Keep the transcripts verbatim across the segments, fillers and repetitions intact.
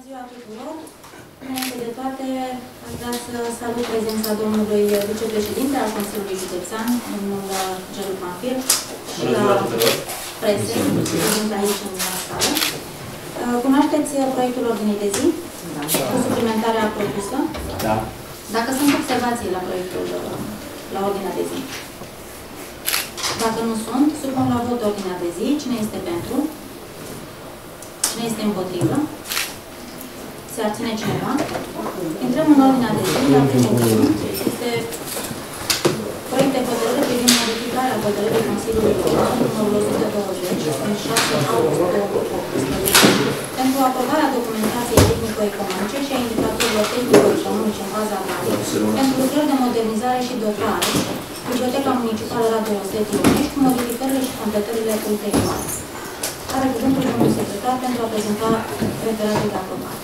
ziua tuturor! Înainte de toate, aș vrea să salut prezența domnului vicepreședinte al Consiliului Județean, domnul Gelu Panfir, și la presă, prezent aici în sală. Cunoașteți proiectul ordinii de zi? Da. Cu suplimentarea propusă? Da. Dacă sunt observații la proiectul, la ordinea de zi? Dacă nu sunt, supun la vot ordinea de zi. Cine este pentru? Cine este împotrivă? Se abține cineva? Intrăm în ordinea de zi, la primul punct. Este proiect de hotărâre privind modificarea hotărârii Consiliului Local numărul o sută douăzeci, din șase august două mii optsprezece, pentru aprobarea documentației tehnico-economice și a indicatorilor tehnico-economice în baza analizei, pentru lucrări de modernizare și dotare, Biblioteca Municipală Radu Rosetti Ionești, cu modificările și completările ulterioare. Are cuvântul domnul secretar pentru a prezenta referatul de aprobare.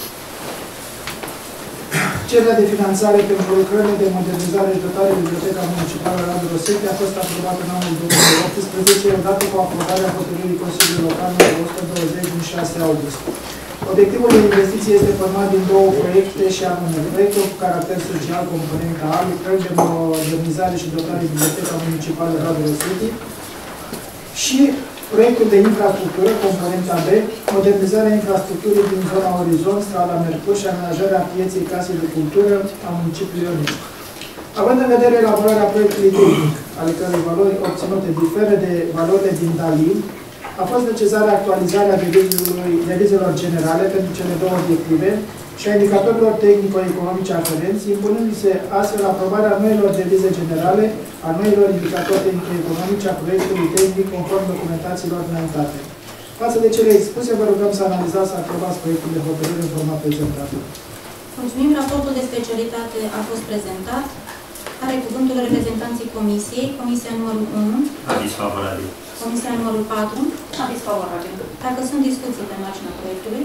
Cererea de finanțare pentru lucrările de modernizare și dotare Biblioteca Municipală Radu Rosetti a fost aprobată în anul două mii optsprezece, odată cu aprobarea hotărârii Consiliului Local numărul o sută douăzeci din șase august. Obiectivul de investiție este format din două proiecte și anume proiectul cu caracter social, componenta A, lucrări de modernizare și dotare Biblioteca Municipală Radu Rosetti, și proiectul de infrastructură, componenta B, modernizarea infrastructurii din zona Orizont, strada Mercur și amenajarea pieței Casei de Cultură a municipiului Ionești. Având în vedere elaborarea proiectului tehnic, ale cărui valori obținute diferă de valorile din Dali, a fost necesară actualizarea devizelor generale pentru cele două obiective și a indicatorilor tehnico-economice aferenți, impunându-se astfel aprobarea noilor devize generale, a noilor indicatori tehnico-economice a proiectului tehnic conform documentațiilor înaintate. Față de cele expuse, vă rugăm să analizați, să aprobați proiectul de hotărâre în forma prezentată. Mulțumim. Raportul de specialitate a fost prezentat. Are cuvântul reprezentanții Comisiei. Comisia numărul unu. Aviz favorabil. Comisia numărul patru. Aviz favorabil. Dacă sunt discuții pe marginea proiectului.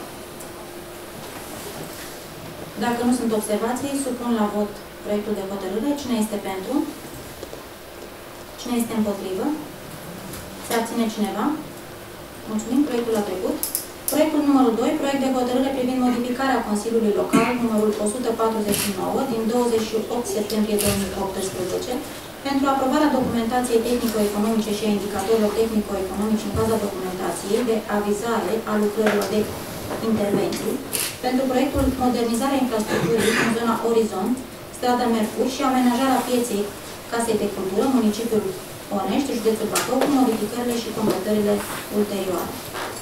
Dacă nu sunt observații, supun la vot proiectul de hotărâre. Cine este pentru? Cine este împotrivă? Se abține cineva? Mulțumim. Proiectul a trecut. Proiectul numărul doi, proiect de hotărâre privind modificarea Consiliului Local numărul o sută patruzeci și nouă din douăzeci și opt septembrie două mii optsprezece pentru aprobarea documentației tehnico-economice și a indicatorilor tehnico-economice în baza documentației de avizare a lucrărilor de intervenții pentru proiectul modernizarea infrastructurii în zona Orizont, strada Mercur și amenajarea pieței Casei de Cultură, municipiul Onești, județul Bacău, cu modificările și completările ulterioare.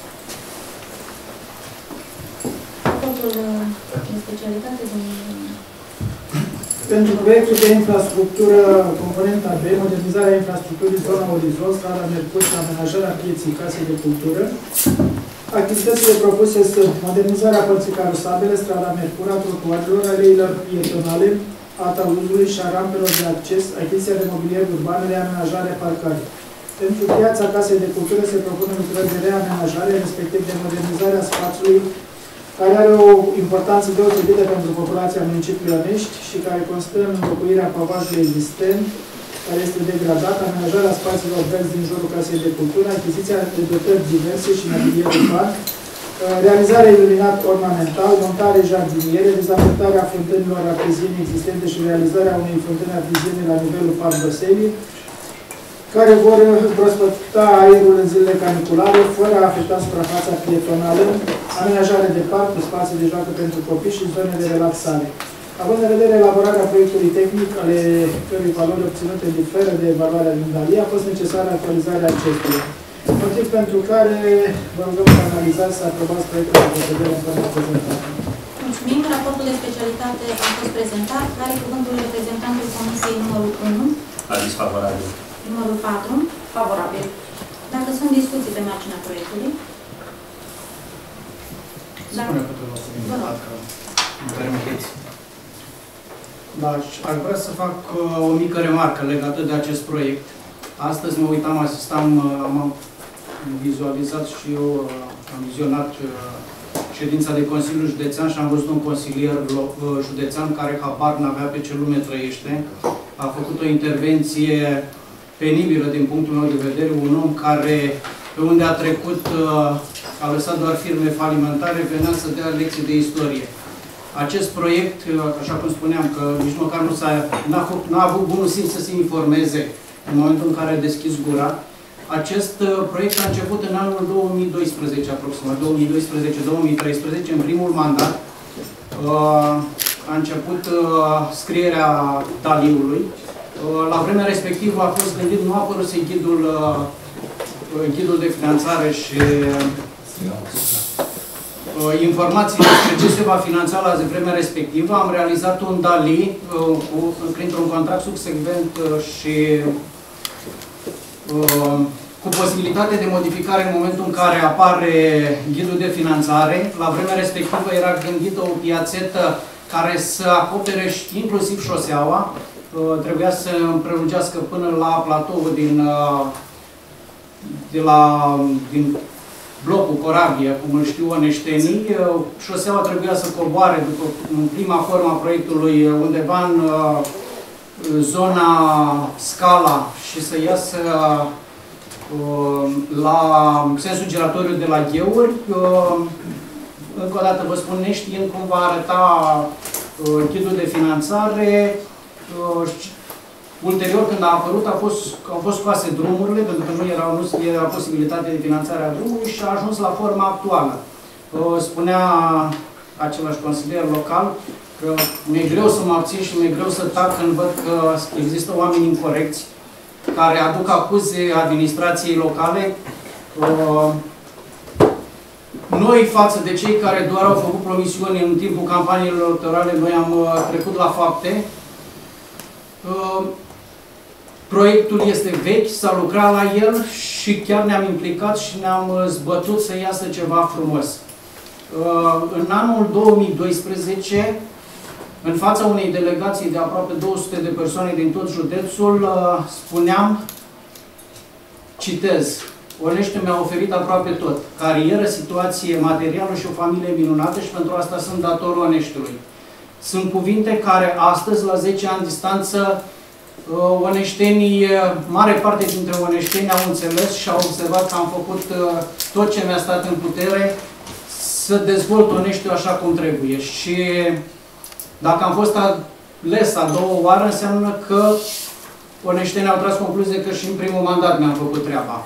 Raportul de specialitate din... Pentru proiectul de infrastructură, componenta B, modernizarea infrastructurii zona Orizont, strada Mercur și amenajarea pieței Casei de Cultură, activitățile propuse sunt modernizarea părții carosabile, strada Mercur, a trotuarelor, aleilor pietonale, a tauzului și a rampelor de acces, achiziția de mobilier urban, reamenajarea parcării. Pentru piața Casei de Cultură se propune lucrări de reamenajare, respectiv de modernizarea spațiului, care are o importanță deosebită pentru populația municipiului Ionești și care constă în înlocuirea pavajului existent, care este degradat, amenajarea spațiilor verzi din jurul Casei de Cultură, achiziția de dotări diverse și mobilier urban, realizarea iluminat ornamental, montare jardiniere, dezafectarea fântânilor arteziene existente și realizarea unei fântâni arteziene la nivelul Parc Roselii, care vor prospăta aerul în zilele caniculare, fără a afecta suprafața pietonală, amenajare de parc cu spații de joacă pentru copii și zone de relaxare. Având în vedere elaborarea proiectului tehnic, ale cărui valori obținute diferă de evaluarea din Dali, a fost necesară actualizarea acestuia. Motiv pentru care vă rugăm să analizați, să aprobați proiectul de hotărâre în forma prezentată. Mulțumim. Raportul de specialitate a fost prezentat. Are cuvântul reprezentantul Comisiei numărul unu. Aviz favorabil. Numărul patru. Favorabil. Dacă sunt discuții pe marginea proiectului. Spune că trebuie să îmi permiteți. Da, aș vrea să fac uh, o mică remarcă legată de acest proiect. Astăzi mă uitam, asistam, uh, am vizualizat și eu, uh, am vizionat uh, ședința de Consiliu Județean și am văzut un consilier uh, județean care habar n-avea pe ce lume trăiește. A făcut o intervenție penibilă din punctul meu de vedere, un om care pe unde a trecut, a lăsat doar firme falimentare, venea să dea lecții de istorie. Acest proiect, așa cum spuneam, că nici măcar nu s-a, n-a avut bunul simț să se informeze în momentul în care a deschis gura. Acest proiect a început în anul două mii doisprezece, aproximativ, două mii doisprezece două mii treisprezece, în primul mandat. A început scrierea taliului. La vremea respectivă a fost gândit, nu a apărut ghidul, ghidul de finanțare și informații despre ce se va finanța la vremea respectivă. Am realizat un dali printr-un contract subsecvent și cu posibilitate de modificare în momentul în care apare ghidul de finanțare. La vremea respectivă era gândită o piațetă care să acopere inclusiv șoseaua. Trebuia să prelungească până la platoul din, de la, din blocul Corabia, cum îl știu oneștenii. Șoseaua trebuia să coboare după în prima formă a proiectului undeva în zona Scala și să iasă la sensul giratoriu de la Gheuri. Încă o dată vă spun, neștiind cum va arăta ghidul de finanțare. Ulterior, când a apărut, a fost, au fost scoase drumurile, pentru că nu era, nu era posibilitate de finanțare a drumului și a ajuns la forma actuală. Spunea același consilier local că mi-e greu să mă abțin și mi-e greu să tac când văd că există oameni incorecți care aduc acuze administrației locale. Noi, față de cei care doar au făcut promisiuni în timpul campaniilor electorale, noi am trecut la fapte. Proiectul este vechi, s-a lucrat la el și chiar ne-am implicat și ne-am zbătut să iasă ceva frumos. În anul două mii doisprezece, în fața unei delegații de aproape două sute de persoane din tot județul, spuneam, citez, Oneștiul mi-a oferit aproape tot, carieră, situație materială și o familie minunată și pentru asta sunt dator Oneștiului. Sunt cuvinte care astăzi, la zece ani distanță, oneștenii, mare parte dintre oneșteni au înțeles și au observat că am făcut tot ce mi-a stat în putere să dezvolt Oneștiul așa cum trebuie. Și dacă am fost ales a doua oară, înseamnă că oneștenii au tras concluzie că și în primul mandat mi-am făcut treaba.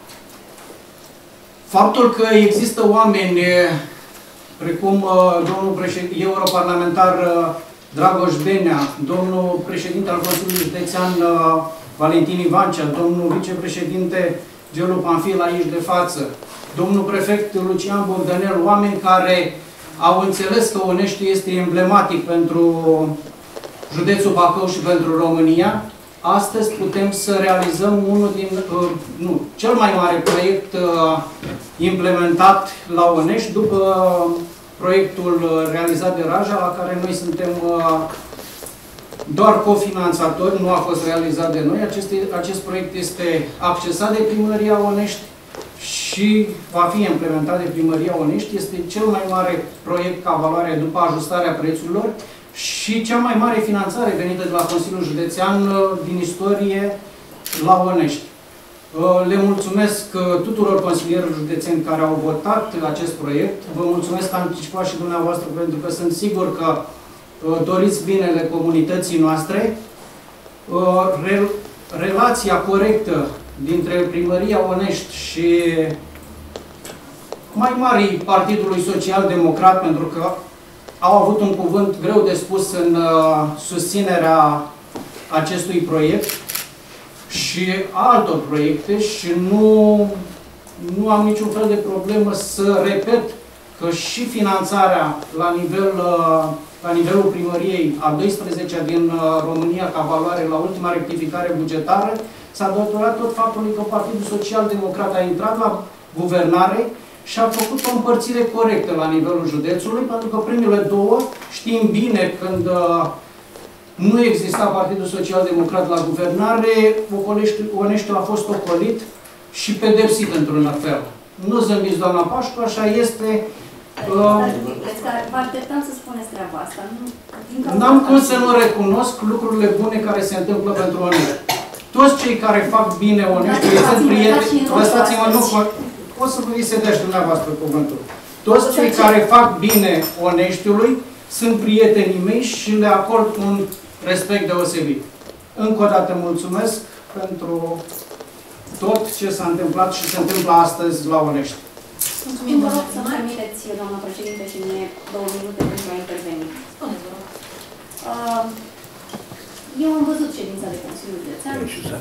Faptul că există oameni precum domnul europarlamentar Dragoș Benea, domnul președinte al Consiliului Județean Valentin Ivancea, domnul vicepreședinte Gelu Panfil aici de față, domnul prefect Lucian Bogdanel, oameni care au înțeles că Oneștiul este emblematic pentru județul Bacău și pentru România. Astăzi putem să realizăm unul din, uh, nu, cel mai mare proiect uh, implementat la Onești după proiectul realizat de Raja, la care noi suntem uh, doar cofinanțatori, nu a fost realizat de noi. Acest, acest proiect este accesat de Primăria Onești și va fi implementat de Primăria Onești. Este cel mai mare proiect ca valoare după ajustarea prețurilor și cea mai mare finanțare venită de la Consiliul Județean din istorie la Onești. Le mulțumesc tuturor consilierilor județeni care au votat acest proiect. Vă mulțumesc anticipat și dumneavoastră pentru că sunt sigur că doriți binele comunității noastre. Relația corectă dintre Primăria Onești și mai mari Partidului Social-Democrat, pentru că au avut un cuvânt greu de spus în uh, susținerea acestui proiect și altor proiecte și nu, nu am niciun fel de problemă să repet că și finanțarea la, nivel, uh, la nivelul primăriei a douăsprezecea din uh, România ca valoare la ultima rectificare bugetară s-a datorat tot faptului că Partidul Social-Democrat a intrat la guvernare și a făcut o împărțire corectă la nivelul județului, pentru că primele două, știm bine, când uh, nu exista Partidul Social-Democrat la guvernare, Oneștiul a fost ocolit și pedepsit într-un fel. Nu zâmbiți, doamna Pașcu, așa este. Uh, Vă așteptam să spuneți treaba asta. N-am cum să nu recunosc lucrurile bune care se întâmplă pentru Onești. toți cei care fac bine oneștii sunt prieteni, lăsați-mă, nu o să vă sedești dumneavoastră cuvântul. Toți cei care fac bine oneștiului sunt prietenii mei și le acord un respect deosebit. Încă o dată mulțumesc pentru tot ce s-a întâmplat și se întâmplă astăzi la Onești. Mulțumim, vă rog să mă permiteți, doamna președinte, și mie două minute pentru a interveni. Spuneți, vă rog. Uh, eu am văzut ședința de Consiliul Județean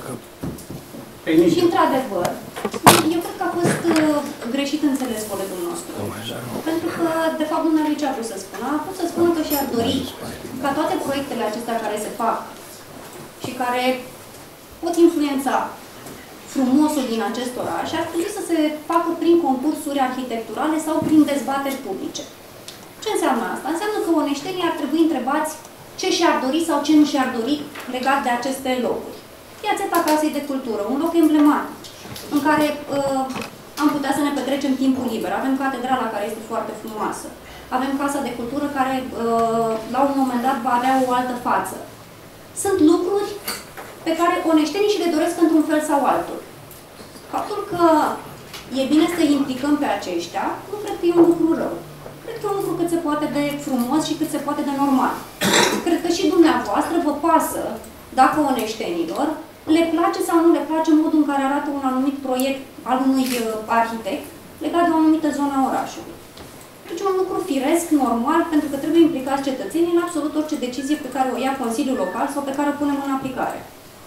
și, într-adevăr, eu cred că a fost uh, greșit înțeles colegul nostru. Pentru că, de fapt, dumneavoastră ce a vrut să spună? A vrut să spună că și-ar dori ca toate proiectele acestea care se fac și care pot influența frumosul din acest oraș ar trebui să se facă prin concursuri arhitecturale sau prin dezbateri publice. Ce înseamnă asta? Înseamnă că oneștenii ar trebui întrebați ce și-ar dori sau ce nu și-ar dori legat de aceste locuri. Piațeta Casei de Cultură, un loc emblematic, în care uh, am putea să ne petrecem timpul liber. Avem catedrala, care este foarte frumoasă. Avem Casa de Cultură, care uh, la un moment dat va avea o altă față. Sunt lucruri pe care oneștenii și le doresc într-un fel sau altul. Faptul că e bine să implicăm pe aceștia, nu cred că e un lucru rău. Cred că e un lucru cât se poate de frumos și cât se poate de normal. Cred că și dumneavoastră vă pasă, dacă oneștenilor, le place sau nu le place modul în care arată un anumit proiect al unui arhitect legat de o anumită zonă a orașului. Deci un lucru firesc, normal, pentru că trebuie implicați cetățenii în absolut orice decizie pe care o ia Consiliul Local sau pe care o punem în aplicare.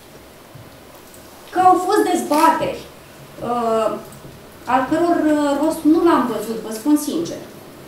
Că au fost dezbateri, uh, al căror rost nu l-am văzut, vă spun sincer.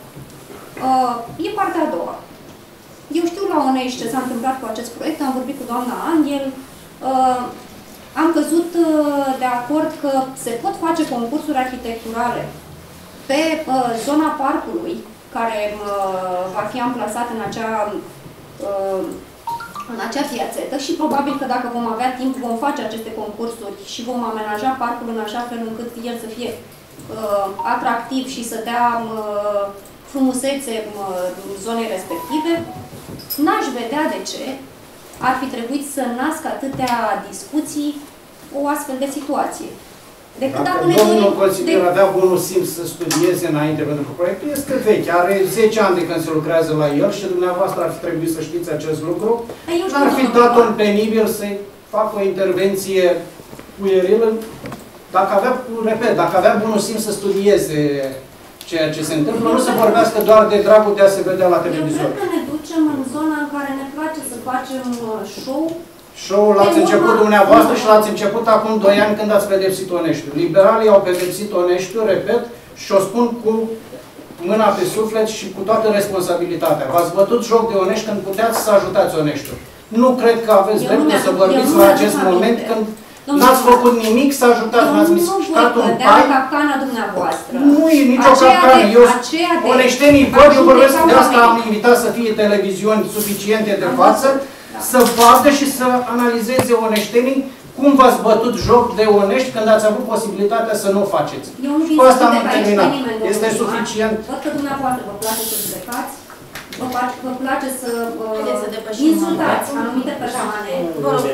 Uh, e partea a doua. Eu știu la Onești ce s-a întâmplat cu acest proiect, am vorbit cu doamna Angel, uh, am căzut uh, de acord că se pot face concursuri arhitecturale pe uh, zona parcului, care uh, va fi amplasat în acea, uh, în acea piațetă și probabil că dacă vom avea timp vom face aceste concursuri și vom amenaja parcul în așa fel încât el să fie uh, atractiv și să dea uh, frumusețe uh, zonei respective. N-aș vedea de ce ar fi trebuit să nască atâtea discuții o astfel de situație. Decât dacă ne domnul dorim... consilier avea bunul simț să studieze înainte, pentru că proiectul este vechi, are zece ani de când se lucrează la el și dumneavoastră ar fi trebuit să știți acest lucru. Ar fi dat un penibil să-i facă o intervenție puierilă, dacă avea, repet, dacă avea bunul simț să studieze ceea ce se întâmplă, nu se vorbească doar de dragul de a se vedea la televizor. Eu cred că ne ducem în zona în care ne place să facem show. Show-ul l-ați început dumneavoastră și l-ați început acum doi ani când ați pedepsit Oneștiul. Liberalii au pedepsit Oneștiul, repet, și o spun cu mâna pe suflet și cu toată responsabilitatea. V-ați bătut joc de Onești când puteați să ajutați Oneștiul. Nu cred că aveți dreptul să vorbiți la acest moment când n-ați făcut nimic să ajutați, n-ați mișcat un pai. Capcana dumneavoastră. Nu e nicio capcană. Eu, oneștenii văd, eu vorbesc de asta, am invitat să fie televiziuni suficiente de față, să vadă și să analizeze oneștenii cum v-ați bătut joc de Onești când ați avut posibilitatea să nu o faceți. Cu asta am terminat. Este suficient. Văd că dumneavoastră vă place să judecați, vă, vă place să, să insultați anumite persoane. Vă rog,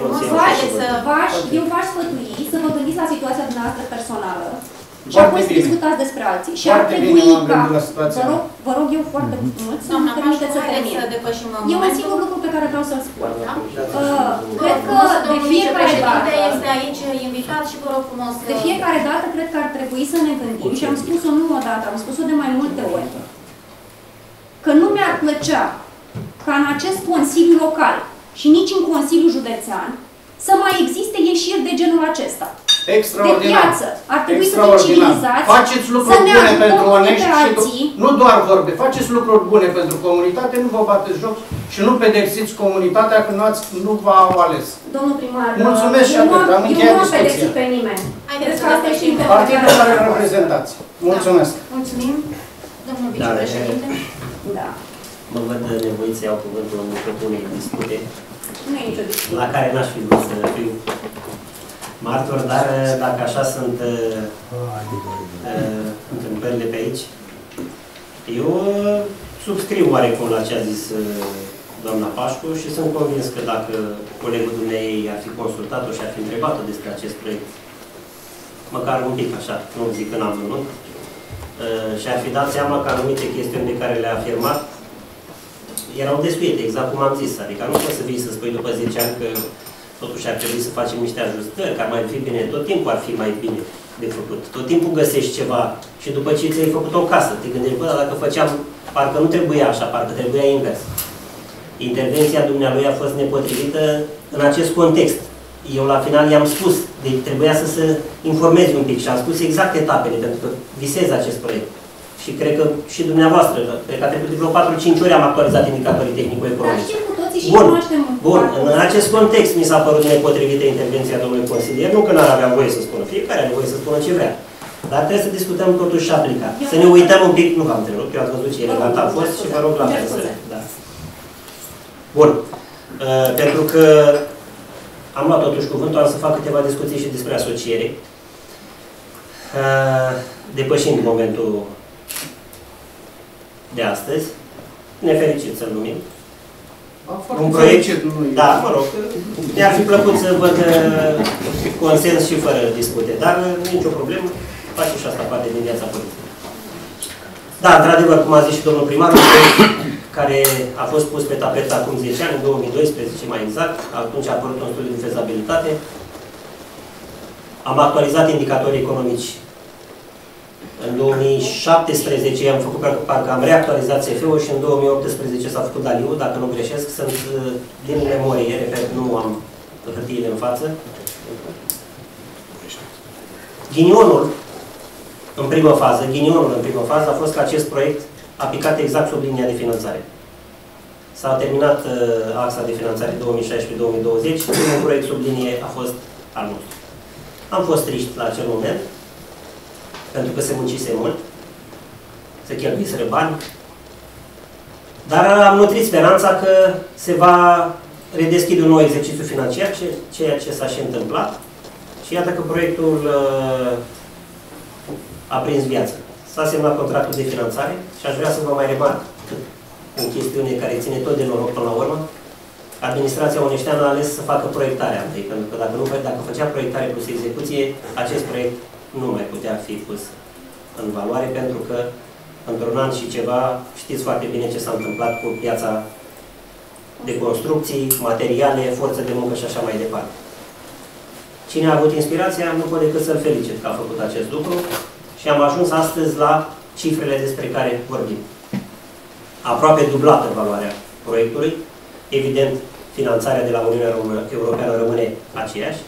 eu v-aș sfătui să vă gândiți la situația dumneavoastră personală și apoi să discutați despre alții. Și ar trebui ca, vă rog, vă rog eu foarte mult să nu permiteți să termin. E un singur lucru pe care vreau să-l spun. Cred că de fiecare dată este aici invitat și vă rog frumos. De fiecare dată cred că ar trebui să ne gândim și am spus-o nu o dată, am spus-o de mai multe ori. Că nu mi-ar plăcea ca în acest Consiliu Local și nici în Consiliul Județean să mai existe ieșiri de genul acesta. Extraordinar. De piață. Ar trebui să fim civilizați, faceți lucruri bune pentru Onești și nu doar vorbe. Faceți lucruri bune pentru comunitate, nu vă bateți joc și nu pedepsiți comunitatea când nu v-au ales. Domnul primar, mulțumesc și atât. Am încheiat discuția. Eu nu am pedepsit pe nimeni. Haideți că asta e și partidul care îl reprezentați. Mulțumesc. Mulțumim. Domnul vicepreședinte. Da. Mă văd nevoit să iau cuvântul în mijlocul unei dispute. Nu e nicio discuție. La care n-aș fi vrut să fiu martor, dar dacă așa sunt uh, întâmplările pe aici, eu uh, subscriu oarecum la ce a zis uh, doamna Pașcu, și sunt convins că dacă colegul dumneavoastră ar fi consultat-o și ar fi întrebat-o despre acest proiect, măcar un pic așa, nu zic că n-am văzut, și ar fi dat seama că anumite chestiuni pe care le-a afirmat erau desuite, exact cum am zis. Adică nu poți să vii să spui după zece ani că totuși ar trebui să facem niște ajustări, că ar mai fi bine. Tot timpul ar fi mai bine de făcut. Tot timpul găsești ceva și după ce ți-ai făcut o casă, te gândești, bă, dar dacă făceam, parcă nu trebuia așa, parcă trebuia invers. Intervenția dumnealui a fost nepotrivită în acest context. Eu la final i-am spus, deci trebuia să se informeze un pic și am spus exact etapele, pentru că visez acest proiect. Și cred că și dumneavoastră, cred că a trecut de vreo patru cinci ori am actualizat indicatorii tehnico-economici. Dar știm cu toții și Bun, cunoaștem. bun. În acest context mi s-a părut nepotrivită intervenția domnului consilier, nu că n-ar avea voie să spună, fiecare are voie să spună ce vrea. Dar trebuie să discutăm totuși și aplicat. Să ne uităm un pic, nu v-am întrerupt, eu ați văzut ce elegant a fost și vă rog la fel să... Da. Bun. Uh, pentru că am luat totuși cuvântul, am să fac câteva discuții și despre asociere. Uh, depășind momentul de astăzi, nefericit să-l numim. Un proiect, da, mă rog, mi-ar fi plăcut să văd consens și fără discute, dar nicio problemă, face și asta parte din viața politică. Da, într-adevăr, cum a zis și domnul primar, un proiect care a fost pus pe tapet acum zece ani, în două mii doisprezece mai exact, atunci a apărut un studiu de fezabilitate. Am actualizat indicatorii economici. În două mii șaptesprezece am făcut, parcă am reactualizat S F-ul și în două mii optsprezece s-a făcut Daliu, dacă nu greșesc, sunt din memorie, repet, nu am hârtiile în față. Ghinionul, în primă fază, ghinionul în primă fază a fost că acest proiect a picat exact sub linia de finanțare. S-a terminat uh, axa de finanțare două mii șaisprezece două mii douăzeci, primul proiect sub linie a fost al nostru. Am fost triști la acel moment, pentru că se muncise mult, se cheltuiseră bani, dar am nutrit speranța că se va redeschide un nou exercițiu financiar, ceea ce s-a și întâmplat, și iată că proiectul uh, a prins viață. S-a semnat contractul de finanțare și aș vrea să vă mai remarc în chestiune care ține tot de noroc până la urmă. Administrația Oneșteană a ales să facă proiectarea întâi, pentru că dacă, nu, dacă făcea proiectare plus execuție, acest proiect nu mai putea fi pus în valoare, pentru că într-un an și ceva știți foarte bine ce s-a întâmplat cu piața de construcții, materiale, forță de muncă și așa mai departe. Cine a avut inspirația, nu pot decât să-l felicit că a făcut acest lucru și am ajuns astăzi la cifrele despre care vorbim. Aproape dublată valoarea proiectului. Evident, finanțarea de la Uniunea Europeană rămâne aceeași.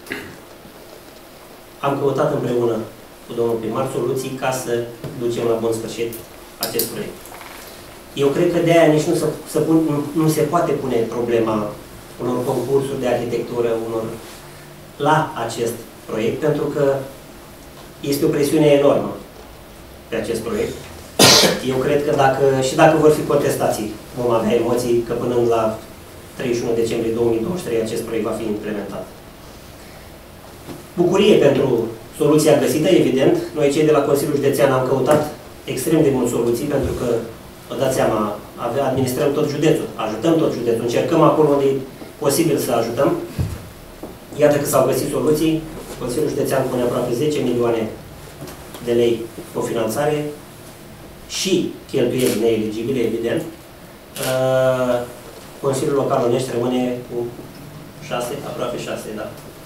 Am căutat împreună cu domnul primar soluții ca să ducem la bun sfârșit acest proiect. Eu cred că de aia nici nu se, se pun, nu, nu se poate pune problema unor concursuri de arhitectură, unor la acest proiect, pentru că este o presiune enormă pe acest proiect. Eu cred că dacă, și dacă vor fi contestații, vom avea emoții că până la treizeci și unu decembrie două mii douăzeci și trei acest proiect va fi implementat. Bucurie pentru soluția găsită, evident. Noi, cei de la Consiliul Județean, am căutat extrem de mult soluții, pentru că, vă dați seama, avea, administrăm tot județul, ajutăm tot județul, încercăm acolo unde e posibil să ajutăm. Iată că s-au găsit soluții. Consiliul Județean pune aproape zece milioane de lei cofinanțare și cheltuieli neeligibile, evident. Consiliul Local Onești rămâne cu șase, aproape șase, da.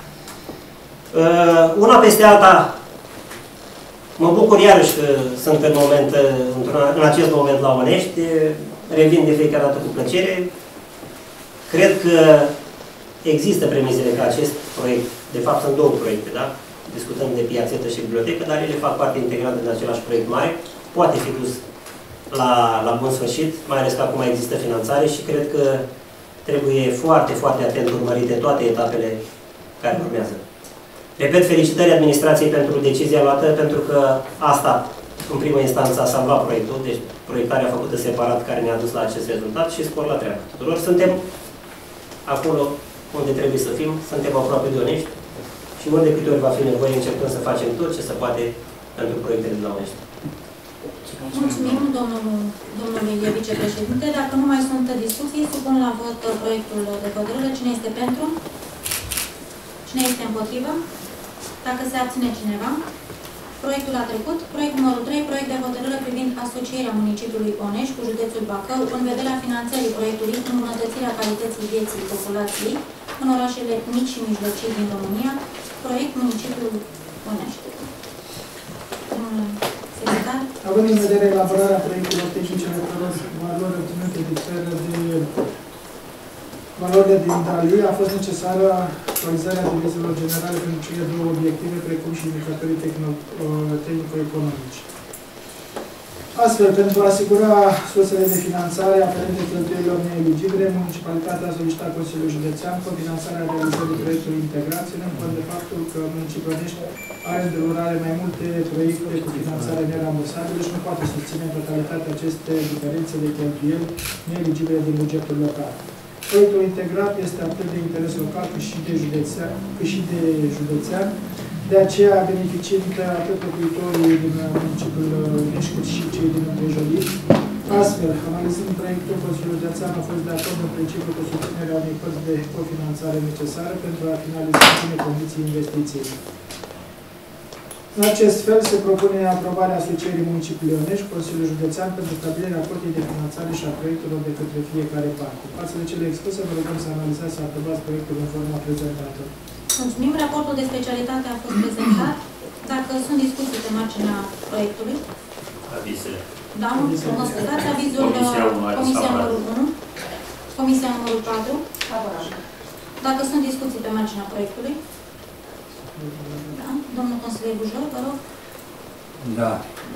Una peste alta, mă bucur iarăși că sunt în, moment, în acest moment la Onești, revin de fiecare dată cu plăcere. Cred că există premizele ca acest proiect, de fapt sunt două proiecte, da? Discutăm de piațetă și bibliotecă, dar ele fac parte integrantă din același proiect mare, poate fi dus la, la bun sfârșit, mai ales că acum există finanțare și cred că trebuie foarte, foarte atent urmărite toate etapele care urmează. Repet, felicitări administrației pentru decizia luată, pentru că asta, în primă instanță, a salvat proiectul, deci proiectarea făcută separat care ne-a dus la acest rezultat și spor la treabă tuturor. Suntem acolo unde trebuie să fim, suntem aproape de Onești și ori de câte ori va fi nevoie, încercăm să facem tot ce se poate pentru proiectele de la Onești. Mulțumim, domnul, domnului vicepreședinte. Dacă nu mai sunt discuții, supun la vot proiectul de hotărâre. Cine este pentru? Cine este împotrivă? Dacă se abține cineva, proiectul a trecut. Proiect numărul trei, proiect de hotărâre privind asocierea municipiului Oneș cu județul Bacău în vederea finanțării proiectului îmbunătățirea calității vieții populației în orașele mici și mijlocii din România, proiect municipiul Oneș. Secretar? Având în vedere elaborarea proiectelor tehnice de valori obținute de de valorile din Dali, a fost necesară actualizarea diviziilor generale pentru cele două obiective, precum și indicatorii tehnico-economici. Astfel, pentru a asigura sursele de finanțare aferente cheltuielilor neeligibile, municipalitatea a solicitat Consiliul Județean cofinanțarea realizării proiectului integrat, ținând cont de faptul că municipiul Onești are în derulare mai multe proiecte cu finanțare nerambursabilă și nu poate susține în totalitate aceste diferențe de cheltuieli neeligibile din bugetul local. Proiectul integrat este atât de interes local cât și de județean, cât și de județean, de aceea beneficiind atât locuitorii din municipiul Onești cât și cei din împrejurimi. Astfel, analizând proiectul, Consiliul Județean a fost de acord în principiu cu susținerea unei părți de cofinanțare necesară pentru a finaliza în bune condiții investiției. În acest fel, se propune aprobarea asocierii municipiului Onești, Consiliul Județean, pentru stabilirea cotei de finanțare și a proiectelor de către fiecare parte. Față de cele expuse, vă rugăm să analizați, să aprobați proiectul în forma prezentată. Mulțumim. Raportul de specialitate a fost prezentat. Dacă sunt discuții pe marginea proiectului. Avize. Da, mă scuzați, avizul Comisia numărul unu, Comisia numărul patru. Dacă sunt discuții pe marginea proiectului. Da. Domnul consilier Bujor, vă rog. Da.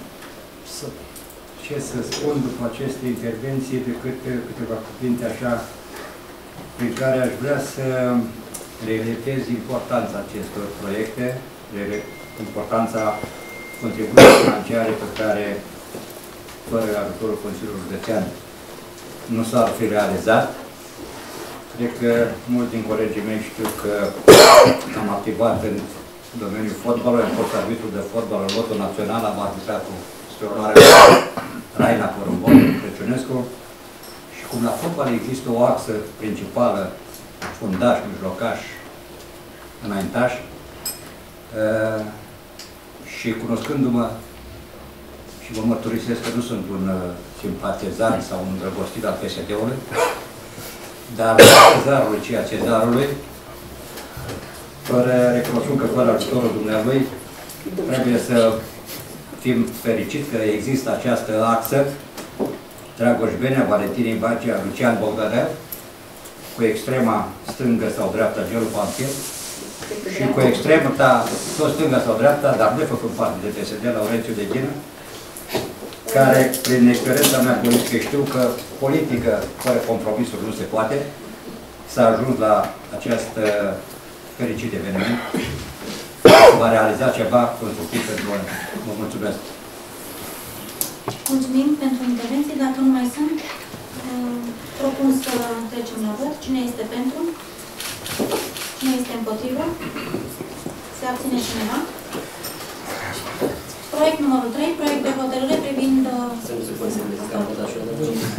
Ce să spun după aceste intervenții decât câteva cuvinte așa prin care aș vrea să relatez importanța acestor proiecte, importanța contribuției financiare pe care, fără ajutorul Consiliului Județean, nu s-ar fi realizat. Cred că mulți din colegii mei știu că am activat în domeniul fotbalului, am fost arbitru de fotbal în lotul național, am arbitrat cu spionarea Raina Porumbol, Crăciunescu, și cum la fotbal există o axă principală, fundaș, mijlocaș, înaintaș, uh, și cunoscându-mă, și vă mărturisesc că nu sunt un uh, simpatizant sau un îndrăgostit al P S D-ului, dar cezarului, ceea cezarului, fără recunoscut că fără ajutorul dumnealui, trebuie să fim fericiți că există această axă, Dragoș Benea, Valentin Bacea, Lucian Bogdanel, cu extrema stângă sau dreapta Gelu Pantier, și cu extrema ta, tot stânga sau dreapta, dar nu făcut parte de P S D, Laurențiu de Ghină, care, prin experiența mea politică, știu că politică fără compromisuri nu se poate, s-a ajuns la această fericit eveniment, va realiza ceva constructiv pentru noi. Vă mulțumesc! Mulțumim pentru intervenții. Dacă nu mai sunt, propun să trecem la vot. Cine este pentru? Cine este împotrivă? Se abține cineva? Proiect numărul trei, proiect de hotărâre privind... Să nu se poate să vedeți că am votat și eu.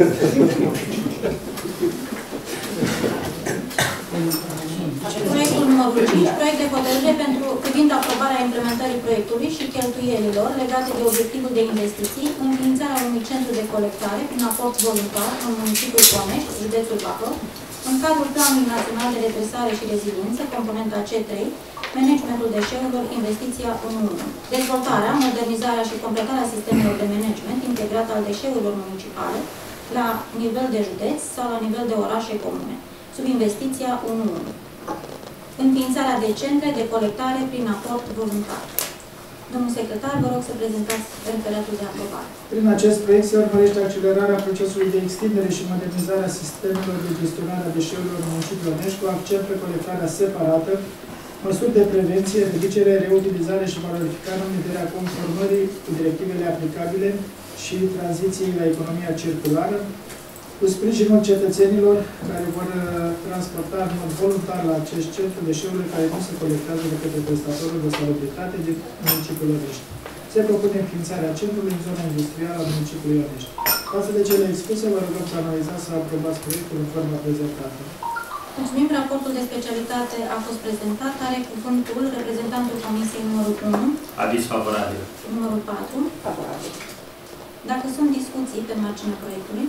Proiectul numărul cinci, proiect de hotărâre pentru privind aprobarea implementării proiectului și cheltuielilor legate de obiectivul de investiții, înființarea unui centru de colectare prin aport voluntar în municipiul Onești, județul Bacău, în cadrul Planului Național de Redresare și Reziliență, componenta C trei, managementul deșeurilor, investiția unu unu. Dezvoltarea, modernizarea și completarea sistemelor de management integrat al deșeurilor municipale la nivel de județ sau la nivel de orașe comune, sub investiția unu unu. Înființarea de centre de colectare prin aport voluntar. Domnul secretar, vă rog să prezentați referatul de aprobare. Prin acest proiect se urmărește accelerarea procesului de extindere și modernizare a sistemelor de gestionare a deșeurilor în municipiul Onești, cu accent pe colectarea separată, măsuri de prevenție, reducere, reutilizare și valorificare în vederea conformării cu directivele aplicabile și tranziției la economia circulară, cu sprijinul cetățenilor care vor transporta în mod voluntar la acest centru deșeurile care nu se colectează de către prestatorul de salubritate din municipiul Onești. se propune înființarea centrului în zona industrială a municipiului Ionești. Față de cele expuse, vă rugăm să analizați să aprobați proiectul în forma prezentată. Mulțumim. Raportul de specialitate a fost prezentat. Are cuvântul reprezentantul Comisiei numărul unu. Aviz favorabil. Numărul patru. Favorabil. Dacă sunt discuții pe marginea proiectului,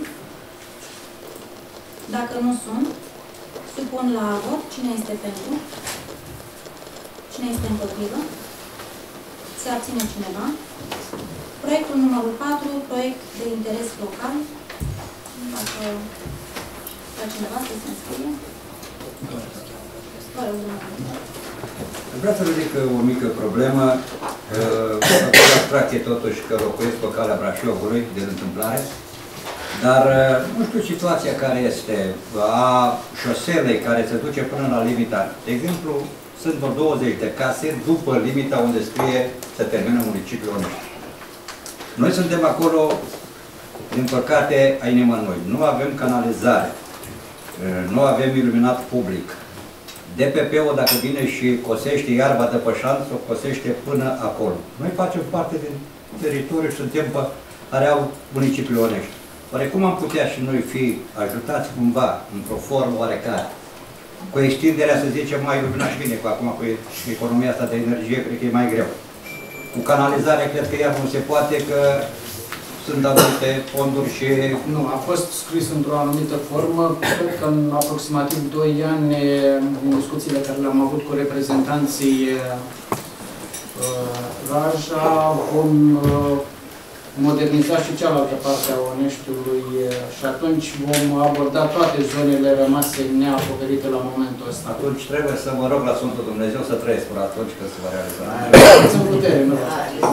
dacă nu sunt, supun la vot. Cine este pentru? Cine este împotrivă? Se abține cineva? Proiectul numărul patru, proiect de interes local. Dacă vrea cineva să se înscrie. Vă rog, domnule. Vreau să ridic o mică problemă. Fac o abstracție totuși că locuiesc pe calea Brașovului, din întâmplare. Dar nu știu situația care este a șoselei care se duce până la limita. De exemplu, sunt vreo douăzeci de case după limita unde scrie să termină municipiul Ionești. Noi suntem acolo, din păcate, ai nimănui. Nu avem canalizare, nu avem iluminat public. D P P-ul, dacă vine și cosește iarba de pe șanț, o cosește până acolo. Noi facem parte din teritoriu și suntem pe care au municipiul Ionești. Oare cum am putea și noi fi ajutați cumva, într-o formă oarecare? Cu extinderea, să zicem, mai iluminat și bine, cu acum cu economia asta de energie, cred că e mai greu. Cu canalizare, cred că iar nu se poate, că sunt anumite fonduri și... Nu, a fost scris într-o anumită formă. Cred că în aproximativ doi ani, în discuțiile care le-am avut cu reprezentanții uh, Raja, vom uh, moderniza și cealaltă parte a Oneștiului și atunci vom aborda toate zonele rămase neacoperite la momentul ăsta. Atunci trebuie să mă rog la Sfântul Dumnezeu să trăiesc până atunci că se va realiza. În putere, nu.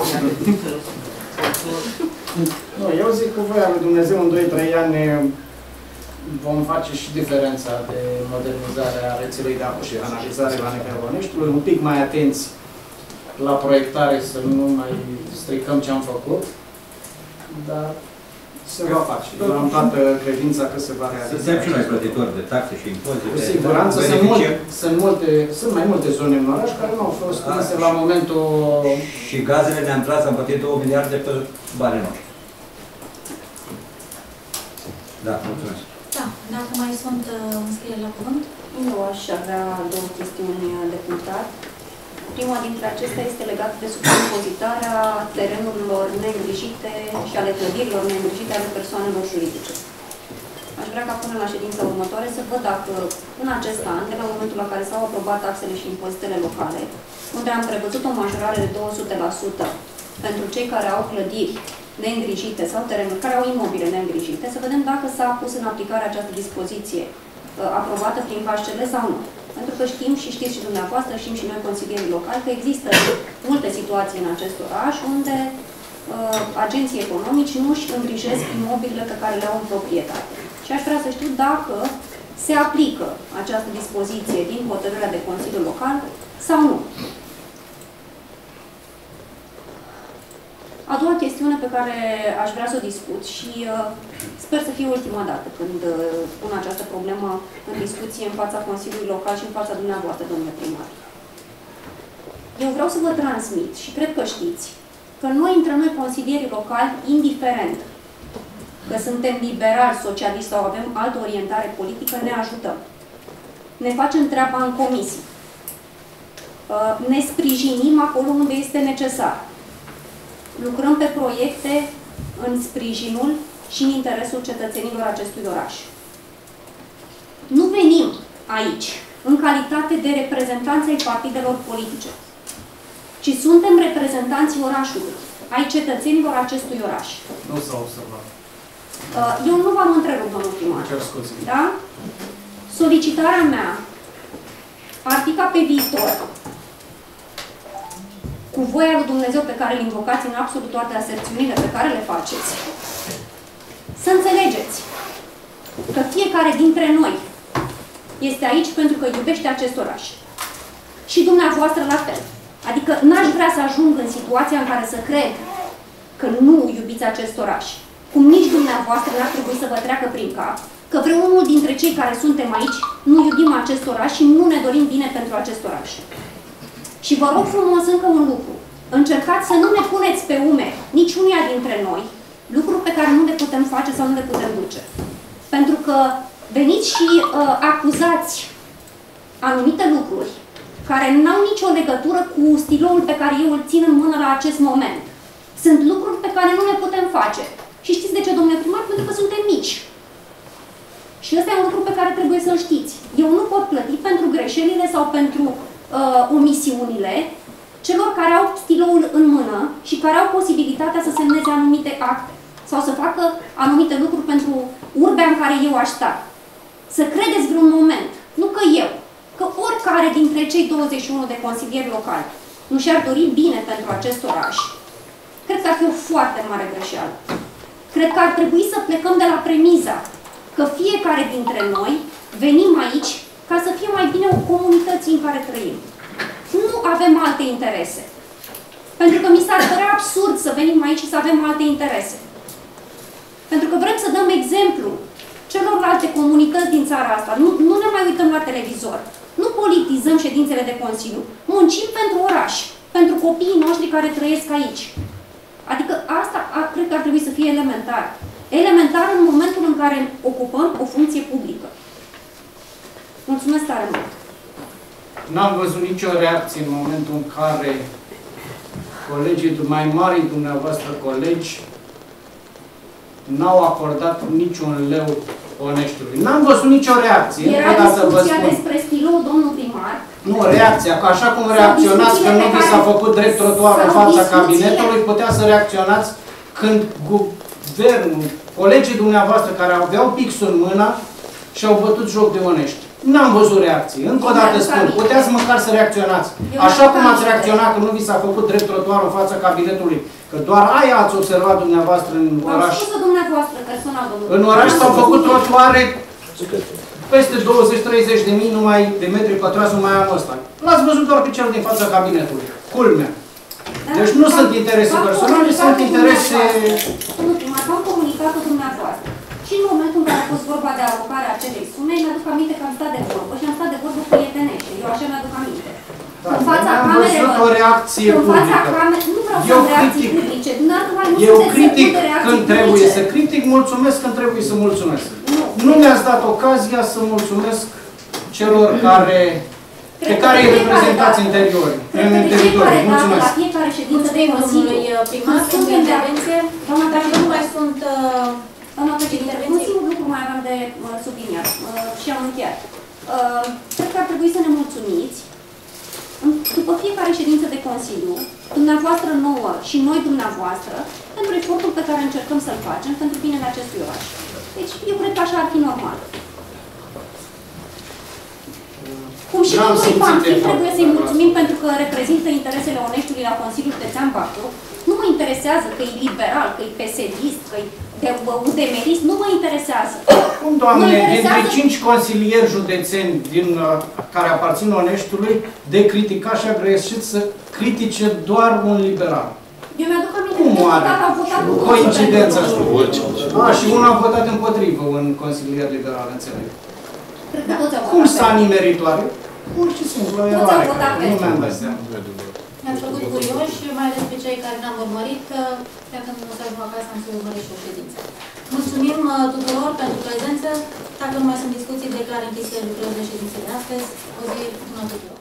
Nu, eu zic că voia lui Dumnezeu în doi trei ani vom face și diferența de modernizare a rețelei de apă și canalizare la nivelul Oneștiului, un pic mai atenți la proiectare, să nu mai stricăm ce am făcut. Dar se va face. Eu am toată credința că se va realiza. Suntem și noi plătitori de taxe și impozite. Cu siguranță. Sunt, multe, sunt, multe, sunt mai multe zone în oraș care nu au fost puse la momentul... Și gazele ne-am tras, am plătit două miliarde pe banii noștri. Da, mulțumesc. Da, dacă mai sunt uh, înscrieri la cuvânt. Eu aș avea două chestiuni de punctat. Prima dintre acestea este legată de subimpozitarea terenurilor neîngrijite și ale clădirilor neîngrijite ale persoanelor juridice. Aș vrea ca până la ședința următoare să văd dacă în acest an, de la momentul la care s-au aprobat taxele și impozitele locale, unde am prevăzut o majorare de două sute la sută pentru cei care au clădiri neîngrijite sau terenuri care au imobile neîngrijite, să vedem dacă s-a pus în aplicare această dispoziție aprobată prin H C L sau nu. Pentru că știm și știți și dumneavoastră, știm și noi consilierii locali, că există multe situații în acest oraș unde uh, agenții economici nu își îngrijesc imobilele pe care le au în proprietate. Și aș vrea să știu dacă se aplică această dispoziție din hotărârea de Consiliu Local sau nu. A doua chestiune pe care aș vrea să o discut și uh, sper să fie ultima dată când uh, pun această problemă în discuție în fața Consiliului Local și în fața dumneavoastră, domnule primar. Eu vreau să vă transmit și cred că știți că noi, între noi, consilierii locali, indiferent că suntem liberali, socialiști sau avem altă orientare politică, ne ajutăm. Ne facem treaba în comisii. Uh, ne sprijinim acolo unde este necesar. Lucrăm pe proiecte în sprijinul și în interesul cetățenilor acestui oraș. Nu venim aici în calitate de reprezentanți ai partidelor politice, ci suntem reprezentanții orașului, ai cetățenilor acestui oraș. Nu s-a observat. Eu nu v-am întrerupt, domnul primar. Cer scuze. Da? Solicitarea mea ar fi ca pe viitor, cu voia lui Dumnezeu pe care îl invocați în absolut toate aserțiunile pe care le faceți, să înțelegeți că fiecare dintre noi este aici pentru că iubește acest oraș. Și dumneavoastră la fel. Adică n-aș vrea să ajung în situația în care să cred că nu iubiți acest oraș. Cum nici dumneavoastră n-ar trebui să vă treacă prin cap că vreunul dintre cei care suntem aici nu iubim acest oraș și nu ne dorim bine pentru acest oraș. Și vă rog frumos încă un lucru. încercați să nu ne puneți pe umeri niciunia dintre noi lucruri pe care nu le putem face sau nu le putem duce. Pentru că veniți și uh, acuzați anumite lucruri care nu au nicio legătură cu stiloul pe care eu îl țin în mână la acest moment. Sunt lucruri pe care nu le putem face. Și știți de ce, domnule primar? Pentru că suntem mici. Și ăsta e un lucru pe care trebuie să-l știți. Eu nu pot plăti pentru greșelile sau pentru uh, omisiunile celor care au stiloul în mână și care au posibilitatea să semneze anumite acte sau să facă anumite lucruri pentru urbea în care eu aș sta. Să credeți vreun moment, nu că eu, că oricare dintre cei douăzeci și unu de consilieri locali nu și-ar dori bine pentru acest oraș, cred că ar fi o foarte mare greșeală. Cred că ar trebui să plecăm de la premiza că fiecare dintre noi venim aici ca să fie mai bine o comunitate în care trăim. Nu avem alte interese. Pentru că mi s-ar părea absurd să venim aici și să avem alte interese. Pentru că vrem să dăm exemplu celorlalte comunități din țara asta. Nu, nu ne mai uităm la televizor. Nu politizăm ședințele de Consiliu. Muncim pentru oraș, pentru copiii noștri care trăiesc aici. Adică asta cred că ar trebui să fie elementar. Elementar în momentul în care ocupăm o funcție publică. Mulțumesc tare mult! N-am văzut nicio reacție în momentul în care colegii mai mari dumneavoastră colegi n-au acordat niciun leu Oneștiului. N-am văzut nicio reacție. Era discuția despre stilul, domnul primar. Nu, reacția, că așa cum reacționați când nu vi s-a făcut drept trotuar în fața cabinetului, putea să reacționați când guvernul, colegii dumneavoastră care aveau pixul în mână și au bătut joc de Onești. N-am văzut reacții. Încă o dată spun, puteți măcar să reacționați. Așa cum ați reacționat când nu vi s-a făcut drept trotuar în fața cabinetului. Că doar aia ați observat dumneavoastră în oraș. Am spus dumneavoastră personal, domnule. În oraș s-au făcut trotuare peste douăzeci treizeci de mii numai de metri pătrați numai anul ăsta. L-ați văzut doar pe cel din fața cabinetului. Culmea. Deci nu sunt interese personale, sunt interese... Nu, primar, v-am comunicat-o dumneavoastră. Și în momentul în care a fost vorba de alocarea acelei sume, mi-aduc aminte că am stat de vorbă și am stat de vorbă prietenește. Eu așa mi-aduc aminte. Da, în fața camerelor, o reacție în fața publică. camerelor, nu vreau să Eu am reacții critic. publice. Nu Eu sunteți critic de reacții când publice. trebuie să critic, mulțumesc când trebuie să mulțumesc. Nu, nu mi-ați dat ocazia să mulțumesc celor care, pe care îi reprezentați interior, în teritoriu. Mulțumesc. La fiecare ședință de Consiliu, primar, sunt de intervenție, dacă nu mai sunt... Doamna președinte, un singur lucru mai aveam de uh, subliniat uh, și am încheiat. Uh, cred că ar trebui să ne mulțumiți după fiecare ședință de Consiliu, dumneavoastră nouă și noi dumneavoastră, pentru efortul pe care încercăm să-l facem pentru binele acestui oraș. Deci, eu cred că așa ar fi normal. Cum și domnului Panfil trebuie să-i mulțumim pentru că reprezintă interesele Oneștiului la Consiliul Județean Bacău. Nu mă interesează că e liberal, că e P S D-ist, că e de udemerist, nu mă interesează. Cum, doamne, dintre cinci consilieri județeni din, uh, care aparțin Oneștiului, de criticat și a greșit să critice doar un liberal. Eu mi-aduc aminte Cum că oare? a votat cu Coincidența asta. A, și unul a votat împotrivă, un consilier liberal, înțeleg. Cred că toți au votat. Cum sanii meritoare? Pur și simplu, o eroare. Nu mi-am dat seama. Mi-ați făcut curioși, mai ales pe cei care n-am urmărit, că dacă nu o să ajung acasă, am să urmăresc și o ședință. Mulțumim tuturor pentru prezență. Dacă nu mai sunt discuții, declar închise lucrările ședinței de astăzi. O zi bună tuturor.